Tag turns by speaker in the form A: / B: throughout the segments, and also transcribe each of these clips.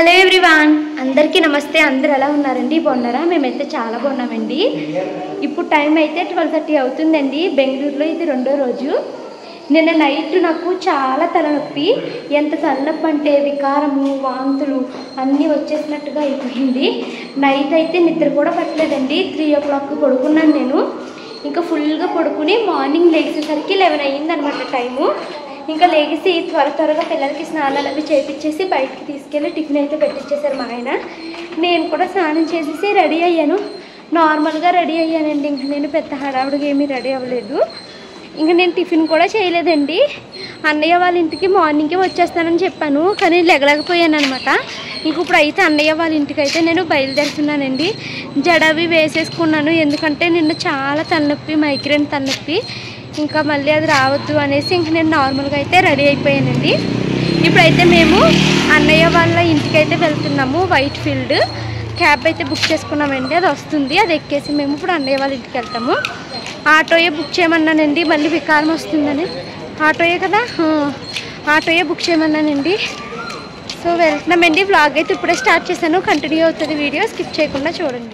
A: Hello everyone, అందరికీ నమస్తే. అందరు ఎలా ఉన్నారండి? బాగున్నారా? మేమైతే చాలా బాగున్నామండి. ఇప్పుడు టైం అయితే 12:30 అవుతుందండి. బెంగళూరులో ఇది రెండో రోజు. నిన్న నైట్ నాకు చాలా తలనొప్పి. ఎంత తలనొప్పి అంటే వికారము, వాంతులు అన్నీ వచ్చేసినట్టుగా అయిపోయింది. నైట్ అయితే నిద్ర కూడా పట్టలేదండి. 3 o'clock పడుకున్నాను నేను. ఇంకా ఫుల్గా పడుకుని మార్నింగ్ లేచేసరికి 11 అయ్యిందనమాట టైము. ఇంకా లేచి త్వరగా పిల్లలకి స్నానాలు అవి చేయించేసి బయటికి తీసుకెళ్ళి టిఫిన్ అయితే పెట్టించేశారు మా ఆయన. నేను కూడా స్నానం చేసేసి రెడీ అయ్యాను. నార్మల్గా రెడీ అయ్యానండి. ఇంక నేను పెద్ద హడావుడిగా ఏమీ రెడీ అవ్వలేదు. ఇంకా నేను టిఫిన్ కూడా చేయలేదండి. అన్నయ్య వాళ్ళ ఇంటికి మార్నింగే వచ్చేస్తానని చెప్పాను, కానీ లెగలేకపోయాను అనమాట. ఇంక ఇప్పుడు అయితే అన్నయ్య వాళ్ళ ఇంటికి అయితే నేను బయలుదేరుతున్నానండి. జడవి వేసేసుకున్నాను, ఎందుకంటే నిన్న చాలా తలనొప్పి, మైగ్రేన్ తలనొప్పి. ఇంకా మళ్ళీ అది రావద్దు అనేసి ఇంక నేను నార్మల్గా అయితే రెడీ అయిపోయానండి. ఇప్పుడైతే మేము అన్నయ్య వాళ్ళ ఇంటికి అయితే వెళ్తున్నాము. వైట్ ఫీల్డ్ క్యాబ్ అయితే బుక్ చేసుకున్నామండి. అది వస్తుంది, అది ఎక్కేసి మేము ఇప్పుడు అన్నయ్య వాళ్ళ ఇంటికి వెళ్తాము. ఆటోయే బుక్ చేయమన్నానండి, మళ్ళీ వికారం వస్తుందని. ఆటోయే కదా, ఆటోయే బుక్ చేయమన్నానండి. సో వెళ్తున్నామండి. వ్లాగ్ అయితే ఇప్పుడే స్టార్ట్ చేశాను, కంటిన్యూ అవుతుంది వీడియో, స్కిప్ చేయకుండా చూడండి.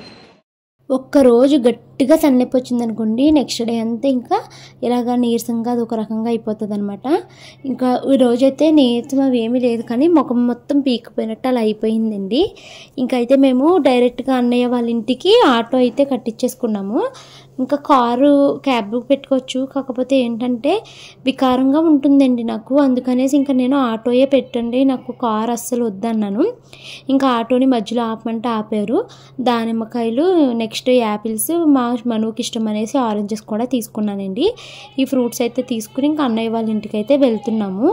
A: ఒక్కరోజు గట్టిగా తలనొప్పి వచ్చింది అనుకోండి, నెక్స్ట్ డే అంతా ఇంకా ఇలాగా నీరసంగా అది ఒక రకంగా అయిపోతుంది అనమాట. ఇంకా ఈ రోజైతే నీరసం అవి ఏమీ లేదు, కానీ ముఖం మొత్తం పీకిపోయినట్టు అలా అయిపోయిందండి. ఇంకైతే మేము డైరెక్ట్గా అన్నయ్య వాళ్ళ ఇంటికి ఆటో అయితే కట్టించేసుకున్నాము. ఇంకా కారు క్యాబ్ పెట్టుకోవచ్చు, కాకపోతే ఏంటంటే వికారంగా ఉంటుందండి నాకు. అందుకనేసి ఇంకా నేను ఆటోయే పెట్టండి, నాకు కారు అస్సలు వద్దన్నాను. ఇంకా ఆటోని మధ్యలో ఆపమంటే ఆపారు. దానిమ్మకాయలు, నెక్స్ట్ యాపిల్స్, మా మనువుకి ఇష్టం అనేసి ఆరెంజెస్ కూడా తీసుకున్నానండి. ఈ ఫ్రూట్స్ అయితే తీసుకుని ఇంకా అన్నయ్య వాళ్ళ ఇంటికి అయితే వెళ్తున్నాము.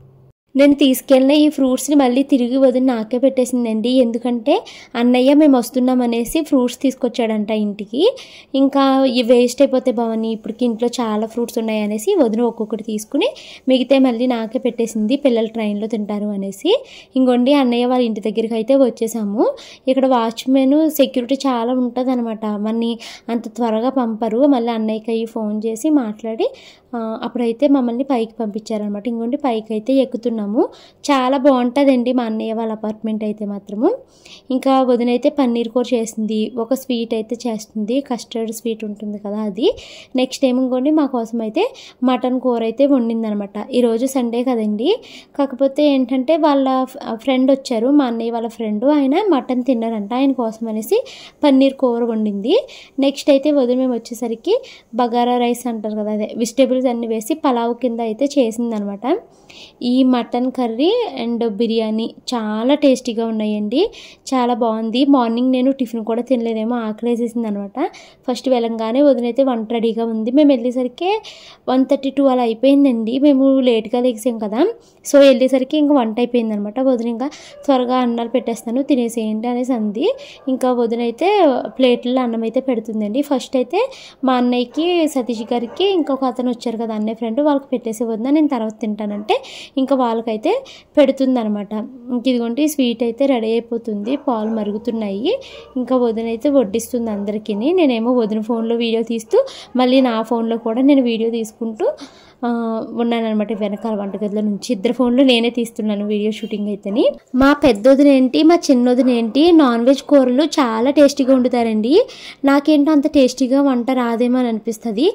A: నేను తీసుకెళ్ళిన ఈ ఫ్రూట్స్ని మళ్ళీ తిరిగి వదిలి నాకే పెట్టేసిందండి. ఎందుకంటే అన్నయ్య మేము వస్తున్నాం అనేసి ఫ్రూట్స్ తీసుకొచ్చాడంట ఇంటికి. ఇంకా ఇవి వేస్ట్ అయిపోతే భవని, ఇప్పటికి ఇంట్లో చాలా ఫ్రూట్స్ ఉన్నాయి అనేసి వదిన ఒక్కొక్కటి తీసుకుని మిగతా మళ్ళీ నాకే పెట్టేసింది, పిల్లలు ట్రైన్లో తింటారు అనేసి. ఇంకొండి అన్నయ్య వాళ్ళ ఇంటి దగ్గరికి అయితే వచ్చేసాము. ఇక్కడ వాచ్మెన్ సెక్యూరిటీ చాలా ఉంటుంది అనమాట. మళ్ళీ అంత త్వరగా పంపరు. మళ్ళీ అన్నయ్యకి ఫోన్ చేసి మాట్లాడి అప్పుడైతే మమ్మల్ని పైకి పంపించారనమాట. ఇంకొండి పైకి అయితే ఎక్కుతున్నాము. చాలా బాగుంటుందండి మా అన్నయ్య వాళ్ళ అపార్ట్మెంట్ అయితే మాత్రము. ఇంకా వదిన అయితే పన్నీర్ కూర చేసింది, ఒక స్వీట్ అయితే చేస్తుంది, కస్టర్డ్ స్వీట్ ఉంటుంది కదా అది. నెక్స్ట్ ఏమనుకోండి మా కోసం అయితే మటన్ కూర అయితే వండింది అనమాట. ఈరోజు సండే కదండి, కాకపోతే ఏంటంటే వాళ్ళ ఫ్రెండ్ వచ్చారు, మా అన్నయ్య వాళ్ళ ఫ్రెండ్, ఆయన మటన్ తిన్నారంట, ఆయన కోసం అనేసి పన్నీర్ కూర వండింది. నెక్స్ట్ అయితే వదిన మేము వచ్చేసరికి బగారా రైస్ అంటారు కదా, అదే వెజిటేబుల్స్ అన్ని వేసి పలావ్ కింద అయితే చేసిందనమాట. ఈ మటన్ కర్రీ అండ్ బిర్యానీ చాలా టేస్టీగా ఉన్నాయండి, చాలా బాగుంది. మార్నింగ్ నేను టిఫిన్ కూడా తినలేదేమో, ఆకలేసేసింది అనమాట. ఫస్ట్ వెళ్ళంగానే వదినైతే వంట రెడీగా ఉంది. మేము వెళ్ళేసరికి 1:32 అలా అయిపోయిందండి. మేము లేట్గా లేచాం కదా, సో వెళ్ళేసరికి ఇంకా వంట అయిపోయింది అనమాట. వదిన ఇంకా త్వరగా అన్నాలు పెట్టేస్తాను, తినేసేయండి అనేసి అంది. ఇంకా వదిన అయితే ప్లేట్లో అన్నం అయితే పెడుతుందండి. ఫస్ట్ అయితే మా అన్నయ్యకి, సతీష్ గారికి, ఇంకొక అతను వచ్చారు కదా అన్నయ్య ఫ్రెండ్, వాళ్ళకి పెట్టేసి వదిన నేను తర్వాత తింటానంటే ఇంకా వాళ్ళకైతే పెడుతుంది అనమాట. ఇంక ఇదిగోండి స్వీట్ అయితే రెడీ అయిపోతుంది, పాలు మరుగుతున్నాయి. ఇంకా వదిన అయితే వడ్డిస్తుంది అందరికీ. నేనేమో వదిన ఫోన్లో వీడియో తీస్తూ మళ్ళీ నా ఫోన్లో కూడా నేను వీడియో తీసుకుంటూ ఉన్నాను అనమాట. వెనకాల వంటగదిలో నుంచి ఇద్దరు ఫోన్లో నేనే తీస్తున్నాను వీడియో షూటింగ్ అయితేని. మా పెద్దొదిన ఏంటి, మా చిన్నొదిన ఏంటి, నాన్ వెజ్ కూరలు చాలా టేస్టీగా వండుతారండి. నాకేంటో అంత టేస్టీగా వంట రాదేమో అని అనిపిస్తుంది.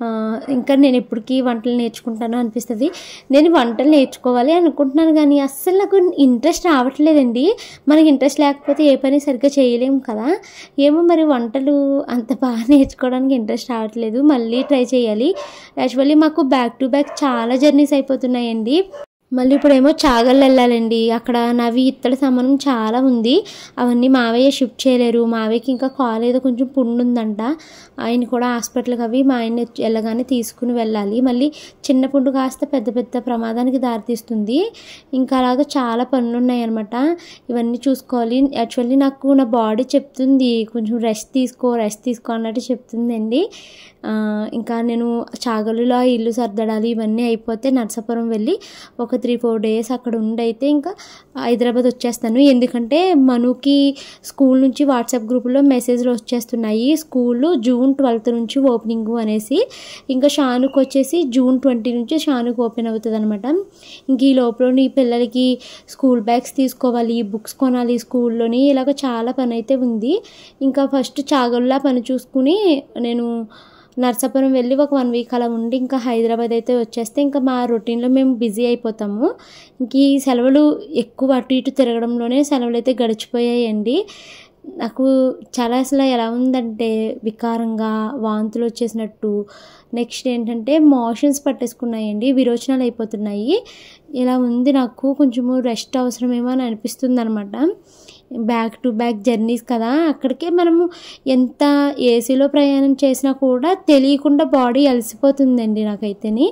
A: ఇంకా నేను ఎప్పటికీ వంటలు నేర్చుకుంటాను అనిపిస్తుంది. నేను వంటలు నేర్చుకోవాలి అనుకుంటున్నాను, కానీ అస్సలు నాకు ఇంట్రెస్ట్ రావట్లేదండి. మనకి ఇంట్రెస్ట్ లేకపోతే ఏ పని సరిగ్గా చేయలేము కదా. ఏమో మరి వంటలు అంత బాగా నేర్చుకోవడానికి ఇంట్రెస్ట్ రావట్లేదు. మళ్ళీ ట్రై చేయాలి. యాక్చువల్లీ మాకు బ్యాక్ టు బ్యాక్ చాలా జర్నీస్ అయిపోతున్నాయండి. మళ్ళీ ఇప్పుడేమో చాగళ్ళు వెళ్ళాలండి. అక్కడ నవి ఇత్తడి సామానం చాలా ఉంది, అవన్నీ మావయ్య షిఫ్ట్ చేయలేరు. మావయ్యకి ఇంకా కాలు ఏదో కొంచెం పుండు ఉందంట, ఆయన కూడా హాస్పిటల్కి అవి మా ఆయన వెళ్ళగానే తీసుకుని వెళ్ళాలి. మళ్ళీ చిన్న పుండు కాస్త పెద్ద పెద్ద ప్రమాదానికి దారితీస్తుంది. ఇంకా అలాగా చాలా పనులు ఉన్నాయన్నమాట, ఇవన్నీ చూసుకోవాలి. యాక్చువల్లీ నాకు నా బాడీ చెప్తుంది కొంచెం రెస్ట్ తీసుకో అన్నట్టు చెప్తుందండి. ఇంకా నేను చాగలులో ఇల్లు సర్దడాలి, ఇవన్నీ అయిపోతే నర్సాపురం వెళ్ళి ఒక 3-4 డేస్ అక్కడ ఉండైతే ఇంకా హైదరాబాద్ వచ్చేస్తాను. ఎందుకంటే మనుకి స్కూల్ నుంచి వాట్సాప్ గ్రూపులో మెసేజ్లు వచ్చేస్తున్నాయి, స్కూలు June 12th నుంచి ఓపెనింగ్ అనేసి. ఇంకా షానుకు వచ్చేసి June 20 నుంచి షానుకు ఓపెన్ అవుతుంది అనమాట. ఇంక ఈ లోపల ఈ పిల్లలకి స్కూల్ బ్యాగ్స్ తీసుకోవాలి, బుక్స్ కొనాలి స్కూల్లోని, ఇలాగ చాలా పని అయితే ఉంది. ఇంకా ఫస్ట్ చాగల్లా పని చూసుకుని నేను నర్సాపురం వెళ్ళి ఒక 1 వీక్ అలా ఉండి ఇంకా హైదరాబాద్ అయితే వచ్చేస్తే ఇంకా మా రొటీన్లో మేము బిజీ అయిపోతాము. ఇంక ఈ సెలవులు ఎక్కువ అటు ఇటు తిరగడంలోనే సెలవులు అయితే గడిచిపోయాయండి. నాకు చాలా అసలు ఎలా ఉందంటే వికారంగా వాంతులు వచ్చేసినట్టు, నెక్స్ట్ ఏంటంటే మోషన్స్ పట్టేసుకున్నాయండి, విరోచనాలు అయిపోతున్నాయి. ఇలా ఉంది, నాకు కొంచెము రెస్ట్ అవసరమేమో అని అనిపిస్తుంది అనమాట. బ్యాక్ టు బ్యాక్ జర్నీస్ కదా, అక్కడికే మనము ఎంత ఏసీలో ప్రయాణం చేసినా కూడా తెలియకుండా బాడీ అలసిపోతుందండి నాకైతేని.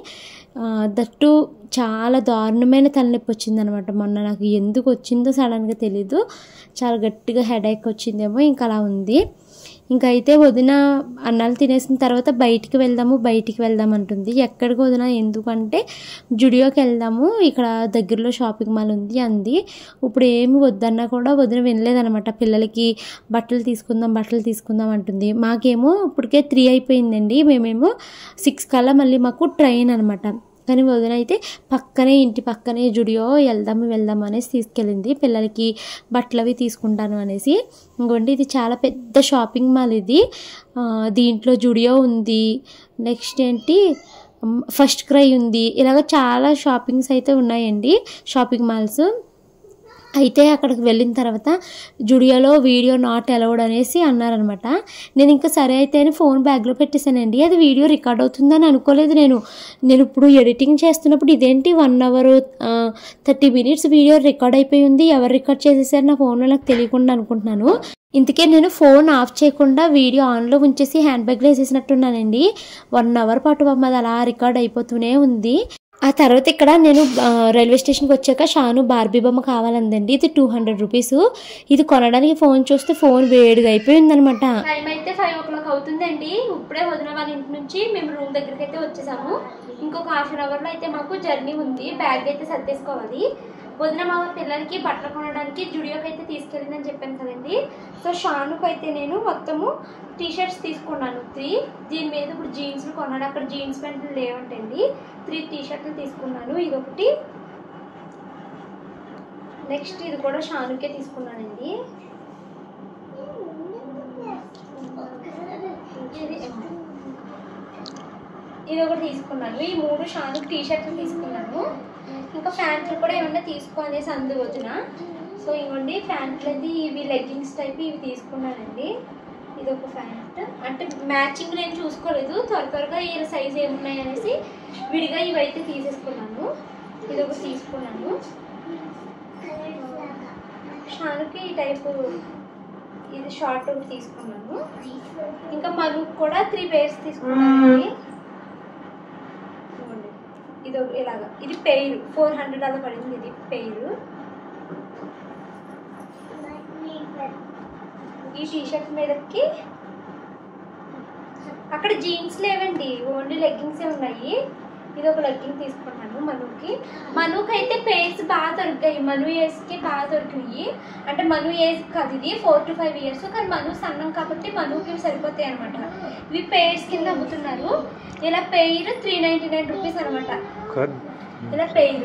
A: దట్టు చాలా దారుణమైన తలనొప్పి వచ్చిందనమాట మొన్న. నాకు ఎందుకు వచ్చిందో సడన్గా తెలీదు, చాలా గట్టిగా హెడేక్ వచ్చిందేమో, ఇంకా అలా ఉంది. ఇంకైతే వదిన అన్నాలు తినేసిన తర్వాత బయటికి వెళ్దాం అంటుంది. ఎక్కడికి వదిన, ఎందుకంటే జుడియోకి వెళ్దాము, ఇక్కడ దగ్గరలో షాపింగ్ మాల్ ఉంది అంది. ఇప్పుడు ఏమి వద్దన్నా కూడా వదిన వినలేదనమాట. పిల్లలకి బట్టలు తీసుకుందాం అంటుంది. మాకేమో ఇప్పటికే 3 అయిపోయిందండి, మేమేమో 6 కల్లా మళ్ళీ మాకు ట్రైన్ అనమాట. కానీ వదిన అయితే ఇంటి పక్కనే జుడియో వెళ్దాము అనేసి తీసుకెళ్ళింది, పిల్లలకి బట్టలు అవి తీసుకుంటాను అనేసి. ఇంకోండి ఇది చాలా పెద్ద షాపింగ్ మాల్ ఇది. దీంట్లో జుడియో ఉంది, నెక్స్ట్ ఏంటి ఫస్ట్ క్రై ఉంది, ఇలాగ చాలా షాపింగ్స్ అయితే ఉన్నాయండి, షాపింగ్ మాల్స్. అయితే అక్కడికి వెళ్ళిన తర్వాత జుడియోలో వీడియో నాట్ అలౌడ్ అనేసి అన్నారనమాట. నేను ఇంకా సరే అయితే అని ఫోన్ బ్యాగ్లో పెట్టేశానండి. అది వీడియో రికార్డ్ అవుతుందని అనుకోలేదు నేను ఇప్పుడు ఎడిటింగ్ చేస్తున్నప్పుడు ఇదేంటి 1 hour 30 minutes వీడియో రికార్డ్ అయిపోయి ఉంది, ఎవరు రికార్డ్ చేసేసారు నా ఫోన్లో నాకు తెలియకుండా అనుకుంటున్నాను. ఇందుకే నేను ఫోన్ ఆఫ్ చేయకుండా వీడియో ఆన్లో ఉంచేసి హ్యాండ్ బ్యాగ్లో వేసేసినట్టున్నానండి. 1 hour పాటు అది అలా రికార్డ్ అయిపోతూనే ఉంది. ఆ తర్వాత ఇక్కడ నేను రైల్వే స్టేషన్కి వచ్చాక షాను బార్బీ బొమ్మ కావాలందండి. ఇది 200 రూపీస్. ఇది కొనడానికి ఫోన్ చూస్తే ఫోన్ వేడిగా అయిపోయిందనమాట. టైం అయితే 5 o'clock అవుతుందండి. ఇప్పుడే వదిన వాళ్ళ ఇంటి నుంచి మేము రూమ్ దగ్గరికి అయితే వచ్చేసాము. ఇంకొక 1/2 hourలో అయితే మాకు జర్నీ ఉంది. బ్యాగ్ అయితే సర్దేసుకోవాలి. వదిన మా పిల్లలకి బట్టలు కొనడానికి జుడియోకి అయితే తీసుకెళ్ళిందని చెప్పాను కదండి. సో షానుకు అయితే నేను మొత్తము టీషర్ట్స్ తీసుకున్నాను 3. దీని మీద ఇప్పుడు జీన్స్లు కొన్నాను, అక్కడ జీన్స్ ప్యాంట్లు లేవంటండి. 3 టీషర్ట్లు తీసుకున్నాను, ఇదొకటి, నెక్స్ట్ ఇది కూడా షానుకే తీసుకున్నానండి. ఇది ఒకటి తీసుకున్నాను. ఈ 3 షానుకు టీషర్ట్లు తీసుకున్నాను. ఇంకా ప్యాంట్లు కూడా ఏమన్నా తీసుకో అనేసి అందు వదిన. సో ఇవ్వండి ప్యాంట్లు అయితే ఇవి లెగ్గింగ్స్ టైప్ ఇవి తీసుకున్నానండి. ఇది ఒక ప్యాంట్, అంటే మ్యాచింగ్ నేను చూసుకోలేదు, త్వరగా ఈ సైజ్ ఏమున్నాయి అనేసి విడిగా ఇవైతే తీసేసుకున్నాను. ఇది ఒకటి తీసుకున్నాను. షానుకి ఈ టైపు ఇది షార్ట్ ఒకటి తీసుకున్నాను. ఇంకా మనుకు కూడా 3 pairs తీసుకున్నాను. ఇది ఇలాగా, ఇది పెయిర్ 400 అలా పడింది. ఇది పెయిర్. ఈ టీషర్ట్ మీదకి అక్కడ జీన్స్ లేవండి, ఓన్లీ లెగ్గింగ్సే ఉన్నాయి. ఇది ఒక లెగ్గింగ్ తీసుకున్నాను మనుకి అయితే పేర్స్ బాగా దొరికాయి, మను ఏజ్కి బాగా దొరికాయి. అంటే మను ఏజ్ కాదు, ఇది 4 to 5 years, కానీ మను సన్నం కాబట్టి మనుకి సరిపోతాయి అనమాట. ఇవి పేర్స్ కింద అమ్ముతున్నారు. ఇలా పెయిర్ 399 రూపీస్ అనమాట. ఇలా పెయిర్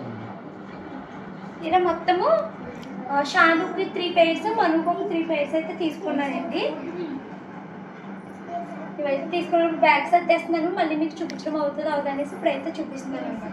A: ఇలా మొత్తము షానుకి 3 pairs, మనుకు 3 pairs అయితే తీసుకున్నానండి. ఇవైతే తీసుకున్నప్పుడు బ్యాగ్ సర్దేస్తున్నాను, మళ్ళీ మీకు చూపించడం అవుతుంది అవదనేసి ఇప్పుడైతే చూపిస్తున్నాను అనమాట.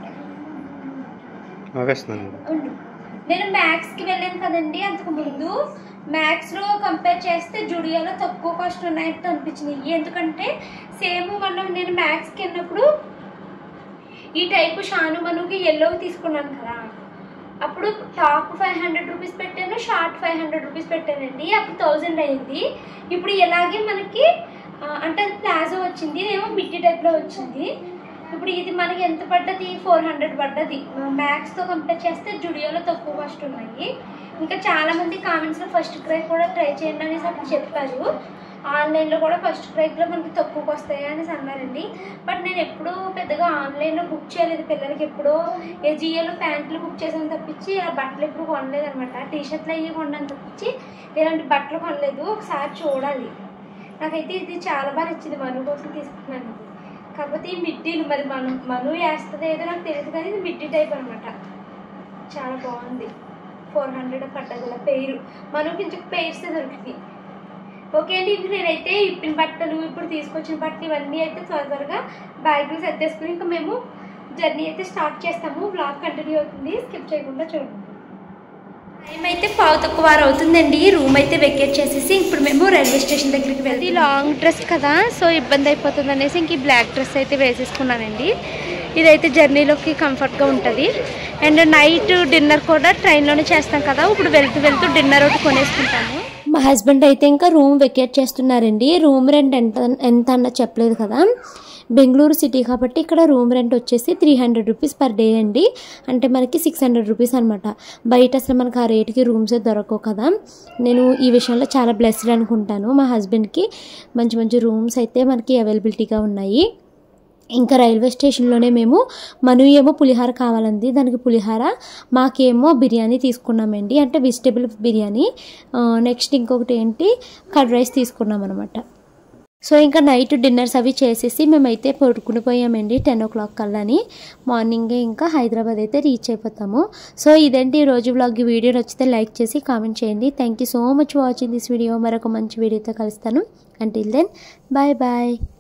A: నేను మ్యాక్స్కి వెళ్ళాను కదండి అంతకు ముందు, మ్యాక్స్లో కంపేర్ చేస్తే జుడియోలో తక్కువ కాస్ట్ ఉన్నాయంటే అనిపించింది. ఎందుకంటే సేమ్ నేను మ్యాక్స్కి వెళ్ళినప్పుడు ఈ టైపు షాను మనుకి ఎల్లో తీసుకున్నాను కదా, అప్పుడు టాప్ 500 రూపీస్ పెట్టాను, షార్ట్ 500 రూపీస్ పెట్టానండి. అప్పుడు 1000 అయింది. ఇప్పుడు ఇలాగే మనకి అంటే అది ప్లాజో వచ్చింది, ఏమో బిట్టి టైప్లో వచ్చింది. ఇప్పుడు ఇది మనకి ఎంత పడ్డది, 400 పడ్డది. మ్యాక్స్తో కంపేర్ చేస్తే జుడియోలో తక్కువ కాస్ట్ ఉన్నాయి. ఇంకా చాలామంది కామెంట్స్లో ఫస్ట్ క్రై కూడా ట్రై చేయండి అనేసి అప్పుడు చెప్పారు. ఆన్లైన్లో కూడా ఫస్ట్ ప్రైస్లో మనకి తక్కువకి వస్తాయి అనేసి అన్నారండి. బట్ నేను ఎప్పుడూ పెద్దగా ఆన్లైన్లో బుక్ చేయలేదు. పిల్లలకి ఎప్పుడో ఏజియోలో ప్యాంట్లు బుక్ చేసాను తప్పించి ఇలా బట్టలు ఎప్పుడు కొనలేదు అనమాట. టీషర్ట్లు అవి కొన్నాను తప్పించి ఇలాంటి బట్టలు కొనలేదు. ఒకసారి చూడాలి. నాకైతే ఇది చాలా బాగా నచ్చింది. మను కోసం తీసుకున్నాను. కాకపోతే ఈ మిడ్డీలు మరి మను వేస్తుంది ఏదో నాకు తెలియదు కానీ ఇది మిడ్డీ టైప్ అనమాట. చాలా బాగుంది. 400 పడ్డది ఇలా పెయిర్. మనకి ఇంకొక పెయిర్స్ దొరికింది. ఓకే అండి, ఇది నేనైతే ఇప్పిన బట్టలు ఇప్పుడు తీసుకొచ్చిన బట్టలు ఇవన్నీ అయితే త్వరగా బ్యాగ్లు సర్దేసుకుని ఇంకా మేము జర్నీ అయితే స్టార్ట్ చేస్తాము. బ్లాగ్ కంటిన్యూ అవుతుంది, స్కిప్ చేయకుండా చూడండి. టైం అయితే 5:15 అవుతుందండి. రూమ్ అయితే వెకేట్ చేసేసి ఇప్పుడు మేము రైల్వే స్టేషన్ దగ్గరికి వెళ్తే లాంగ్ డ్రెస్ కదా, సో ఇబ్బంది అయిపోతుంది అనేసి ఇంక ఈ బ్లాక్ డ్రెస్ అయితే వేసేసుకున్నానండి. ఇదైతే జర్నీలోకి కంఫర్ట్గా ఉంటుంది. అండ్ నైట్ డిన్నర్ కూడా ట్రైన్లోనే చేస్తాం కదా, ఇప్పుడు వెళ్తూ డిన్నర్ ఒకటి కొనేసుకుంటాము. మా హస్బెండ్ అయితే ఇంకా రూమ్ వెకేట్ చేస్తున్నారండి. రూమ్ రెంట్ ఎంత అన్న చెప్పలేదు కదా. బెంగళూరు సిటీ కాబట్టి ఇక్కడ రూమ్ రెంట్ వచ్చేసి 300 రూపీస్ పర్ డే అండి. అంటే మనకి 600 రూపీస్ అనమాట. బయట అసలు మనకు ఆ రేటుకి రూమ్సే దొరకవు కదా. నేను ఈ విషయంలో చాలా బ్లెస్డ్ అనుకుంటాను. మా హస్బెండ్కి మంచి మంచి రూమ్స్ అయితే మనకి అవైలబిలిటీగా ఉన్నాయి. ఇంకా రైల్వే స్టేషన్లోనే మేము మను ఏమో పులిహార కావాలంది, దానికి పులిహార, మాకేమో బిర్యానీ తీసుకున్నామండి, అంటే వెజిటేబుల్ బిర్యానీ. నెక్స్ట్ ఇంకొకటి ఏంటి కర్డ్ రైస్ తీసుకున్నాం అనమాట. సో ఇంకా నైట్ డిన్నర్స్ అవి చేసేసి మేమైతే పడుకుని పోయామండి 10 o'clock కల్లాని. మార్నింగే ఇంకా హైదరాబాద్ అయితే రీచ్ అయిపోతాము. సో ఇదేంటి ఈరోజు వ్లాగ్. ఈ వీడియో నచ్చితే లైక్ చేసి కామెంట్ చేయండి. Thank you so much watching this video. మరొక మంచి వీడియోతో కలుస్తాను. Until then bye bye.